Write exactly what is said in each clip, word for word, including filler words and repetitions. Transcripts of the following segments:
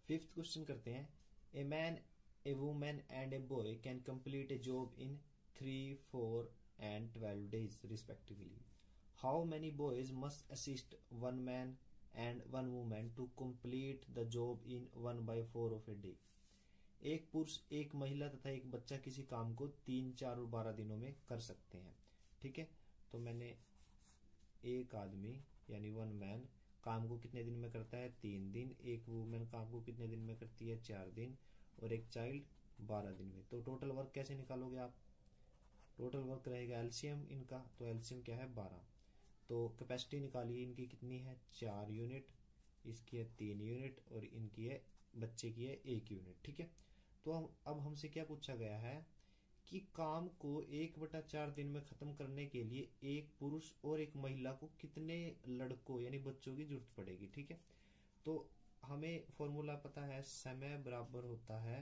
Fifth question करते हैं। A man, a woman and a boy can complete a job in three, four and twelve days respectively. How many boys must assist one man and one woman to complete the job in one by four of a day. एक पुरुष, एक महिला तथा एक बच्चा किसी काम को तीन, चार और बारह दिनों में कर सकते हैं। ठीक है, तो मैंने एक आदमी यानी वन मैन काम को कितने दिन में करता है? तीन दिन। एक वुमेन काम को कितने दिन में करती है? चार दिन। और एक चाइल्ड बारह दिन में। तो टोटल वर्क कैसे निकालोगे आप? टोटल वर्क रहेगा एलसीएम इनका, तो एलसीएम क्या है? बारह। तो कैपेसिटी निकालिए, इनकी कितनी है? चार यूनिट, इसकी है तीन यूनिट और इनकी है, बच्चे की है एक यूनिट। ठीक है, तो हम अब हमसे क्या पूछा गया है कि काम को एक बटा चार दिन में खत्म करने के लिए एक पुरुष और एक महिला को कितने लड़कों यानी बच्चों की जरूरत पड़ेगी। ठीक है, तो हमें फॉर्मूला पता है, समय बराबर होता है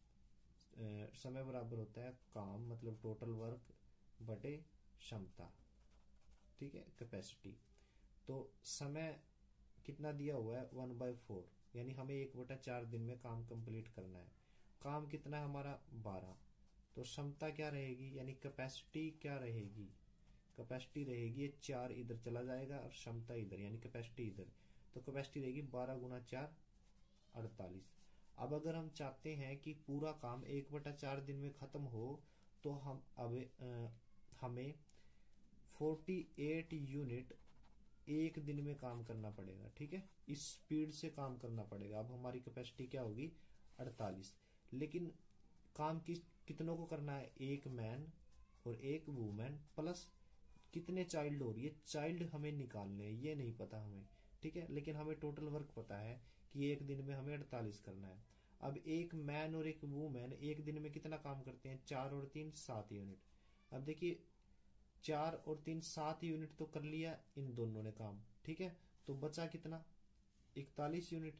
आ, समय बराबर होता है काम मतलब टोटल वर्क बटे क्षमता। ठीक है, कैपेसिटी। तो समय कितना दिया हुआ है? वन बाय फोर, यानी हमें एक बटा चार दिन में काम कंप्लीट करना है। काम कितना है हमारा? बारह। तो क्षमता क्या रहेगी यानी कैपेसिटी क्या रहेगी? कैपेसिटी रहेगी ये चार इधर चला जाएगा और क्षमता इधर यानी कैपेसिटी इधर, तो कैपेसिटी रहेगी बारह गुना चार अड़तालीस। अब अगर हम चाहते हैं कि पूरा काम एक बटा चार दिन में खत्म हो तो हम अब आ, हमें अड़तालीस यूनिट एक दिन में काम करना पड़ेगा। ठीक है, इस स्पीड से काम करना पड़ेगा। अब हमारी कैपेसिटी क्या होगी? अड़तालीस। लेकिन काम किस कितनों को करना है? एक मैन और एक वुमेन प्लस कितने चाइल्ड और ये चाइल्ड हमें निकालने हैं, ये नहीं पता हमें। ठीक है, लेकिन हमें टोटल वर्क पता है कि एक दिन में हमें अड़तालीस करना है। अब एक मैन और एक वुमेन एक दिन में कितना काम करते हैं? चार और तीन सात यूनिट। अब देखिए, चार और तीन सात यूनिट तो कर लिया इन दोनों ने काम। ठीक है, तो बचा कितना? इकतालीस यूनिट।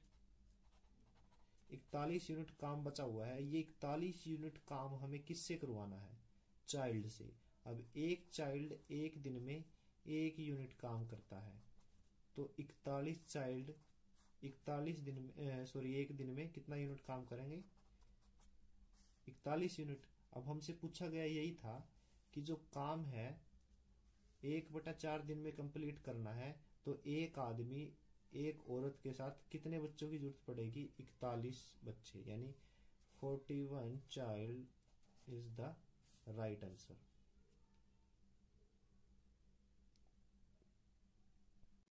इकतालीस यूनिट काम बचा हुआ है। ये इकतालीस यूनिट काम हमें किससे करवाना है? चाइल्ड से। अब एक चाइल्ड एक दिन में एक यूनिट काम करता है, तो इकतालीस चाइल्ड इकतालीस दिन में सॉरी एक दिन में कितना यूनिट काम करेंगे? इकतालीस यूनिट। अब हमसे पूछा गया यही था कि जो काम है एक बटा चार दिन में कंप्लीट करना है, तो एक आदमी एक औरत के साथ कितने बच्चों की जरूरत पड़ेगी? इकतालीस बच्चे, यानी इकतालीस child is the right answer.